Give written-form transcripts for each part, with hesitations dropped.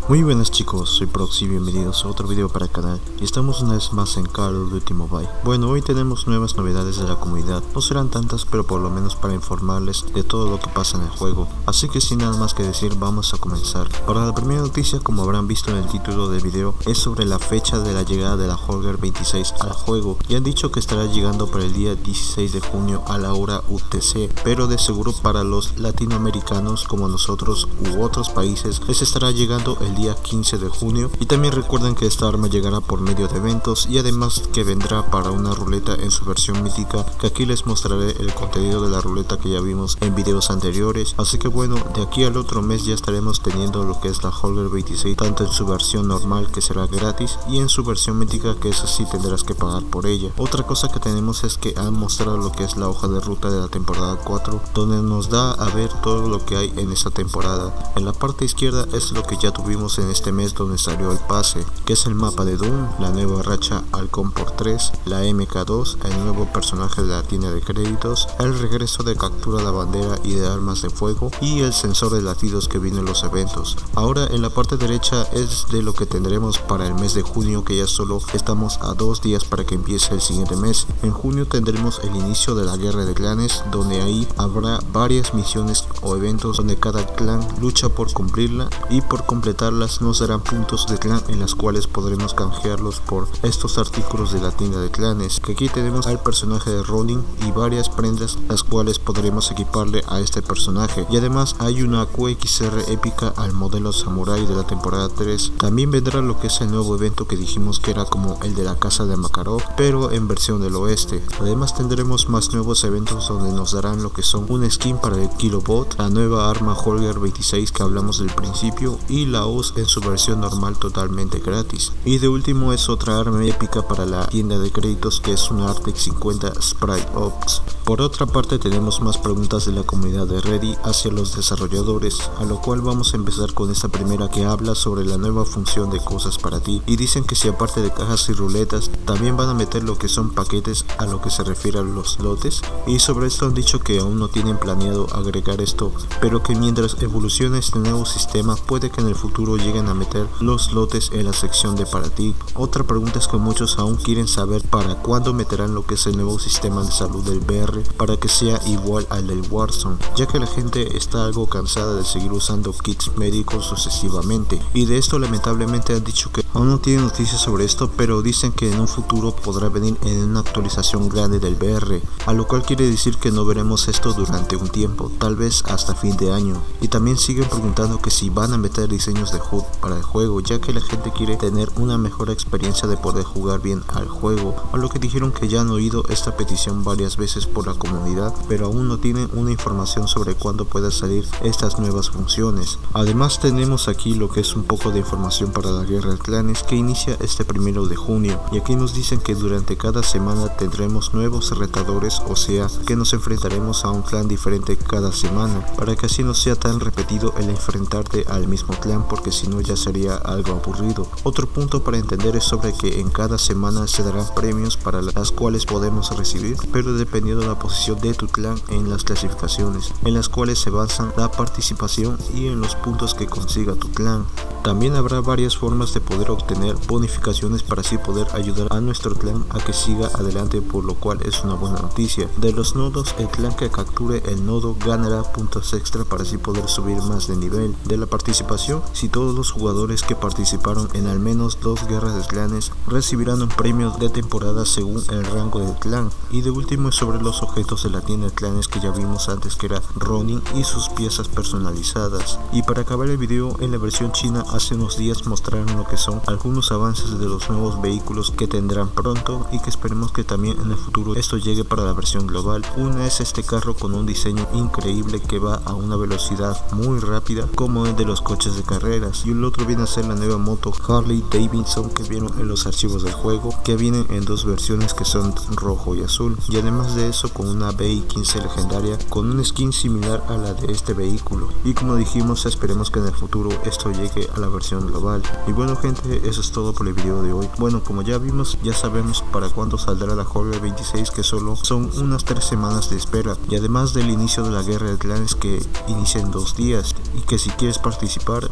Muy buenas chicos, soy Proxy y bienvenidos a otro video para el canal y estamos una vez más en Call of Duty Mobile. Bueno, hoy tenemos nuevas novedades de la comunidad, no serán tantas pero por lo menos para informarles de todo lo que pasa en el juego, así que sin nada más que decir vamos a comenzar. Para la primera noticia, como habrán visto en el título del video, es sobre la fecha de la llegada de la Holger 26 al juego y han dicho que estará llegando para el día 16 de junio a la hora UTC, pero de seguro para los latinoamericanos como nosotros u otros países les estará llegando el día 15 de junio. Y también recuerden que esta arma llegará por medio de eventos y además que vendrá para una ruleta en su versión mítica, que aquí les mostraré el contenido de la ruleta que ya vimos en videos anteriores. Así que bueno, de aquí al otro mes ya estaremos teniendo lo que es la Holger 26 tanto en su versión normal, que será gratis, y en su versión mítica, que esa sí tendrás que pagar por ella. Otra cosa que tenemos es que han mostrado lo que es la hoja de ruta de la temporada 4, donde nos da a ver todo lo que hay en esta temporada. En la parte izquierda es lo que ya tuvimos en este mes, donde salió el pase, que es el mapa de Doom, la nueva racha Halcón por 3, la MK2, el nuevo personaje de la tienda de créditos, el regreso de captura de bandera y de armas de fuego, y el sensor de latidos que viene en los eventos. Ahora en la parte derecha es de lo que tendremos para el mes de junio, que ya solo estamos a 2 días para que empiece el siguiente mes. En junio tendremos el inicio de la guerra de clanes, donde ahí habrá varias misiones o eventos donde cada clan lucha por cumplirla, y por completarlas nos darán puntos de clan en las cuales podremos canjearlos por estos artículos de la tienda de clanes, que aquí tenemos al personaje de Ronin y varias prendas las cuales podremos equiparle a este personaje. Y además hay una QXR épica al modelo Samurai de la temporada 3. También vendrá lo que es el nuevo evento que dijimos que era como el de la casa de Makarov, pero en versión del oeste. Además tendremos más nuevos eventos donde nos darán lo que son un skin para el Kilobot, la nueva arma Holger 26 que hablamos del principio, y la OS en su versión normal totalmente gratis. Y de último es otra arma épica para la tienda de créditos, que es una Artec 50 Sprite Ops. Por otra parte tenemos más preguntas de la comunidad de Reddit hacia los desarrolladores, a lo cual vamos a empezar con esta primera, que habla sobre la nueva función de cosas para ti, y dicen que si aparte de cajas y ruletas también van a meter lo que son paquetes a lo que se refiere a los lotes. Y sobre esto han dicho que aún no tienen planeado agregar esto, pero que mientras evolucione este nuevo sistema puede que en el futuro lleguen a meter los lotes en la sección de para ti. Otra pregunta es que muchos aún quieren saber para cuándo meterán lo que es el nuevo sistema de salud del VR para que sea igual al del Warzone, ya que la gente está algo cansada de seguir usando kits médicos sucesivamente, y de esto lamentablemente han dicho que aún no tienen noticias sobre esto, pero dicen que en un futuro podrá venir en una actualización grande del VR, a lo cual quiere decir que no veremos esto durante un tiempo, tal vez hasta fin de año. Y también siguen preguntando que si van a meter diseños de HUD para el juego, ya que la gente quiere tener una mejor experiencia de poder jugar bien al juego, a lo que dijeron que ya han oído esta petición varias veces por la comunidad, pero aún no tienen una información sobre cuándo puedan salir estas nuevas funciones. Además tenemos aquí lo que es un poco de información para la guerra de clanes, que inicia este 1 de junio, y aquí nos dicen que durante cada semana tendremos nuevos retadores, o sea que nos enfrentaremos a un clan diferente cada semana, para que así no sea tan repetido el enfrentarte al mismo clan, porque si no ya sería algo aburrido. Otro punto para entender es sobre que en cada semana se darán premios para las cuales podemos recibir, pero dependiendo de la posición de tu clan en las clasificaciones, en las cuales se basan la participación y en los puntos que consiga tu clan. También habrá varias formas de poder obtener bonificaciones para así poder ayudar a nuestro clan a que siga adelante, por lo cual es una buena noticia. De los nodos, el clan que capture el nodo ganará puntos extra para así poder subir más de nivel. De la participación, si todos los jugadores que participaron en al menos 2 guerras de clanes recibirán un premio de temporada según el rango del clan. Y de último es sobre los objetos de la tienda de clanes, que ya vimos antes que era Ronin y sus piezas personalizadas. Y para acabar el video, en la versión china hace unos días mostraron lo que son algunos avances de los nuevos vehículos que tendrán pronto, y que esperemos que también en el futuro esto llegue para la versión global. Una es este carro con un diseño increíble que va a una velocidad muy rápida como el de los coches de carreras, y el otro viene a ser la nueva moto Harley Davidson que vieron en los archivos del juego, que vienen en 2 versiones que son rojo y azul, y además de eso con una BI-15 legendaria con un skin similar a la de este vehículo. Y como dijimos, esperemos que en el futuro esto llegue a la versión global. Y bueno gente, eso es todo por el video de hoy. Bueno, como ya vimos, ya sabemos para cuándo saldrá la Holger 26, que solo son unas 3 semanas de espera, y además del inicio de la guerra de clanes que inicia en 2 días, y que si quieres participar ve que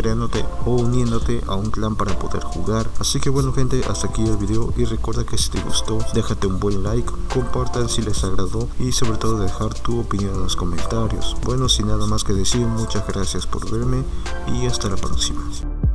creándote o uniéndote a un clan para poder jugar. Así que bueno gente, hasta aquí el video y recuerda que si te gustó déjate un buen like, compartan si les agradó y sobre todo dejar tu opinión en los comentarios. Bueno, sin nada más que decir, muchas gracias por verme y hasta la próxima.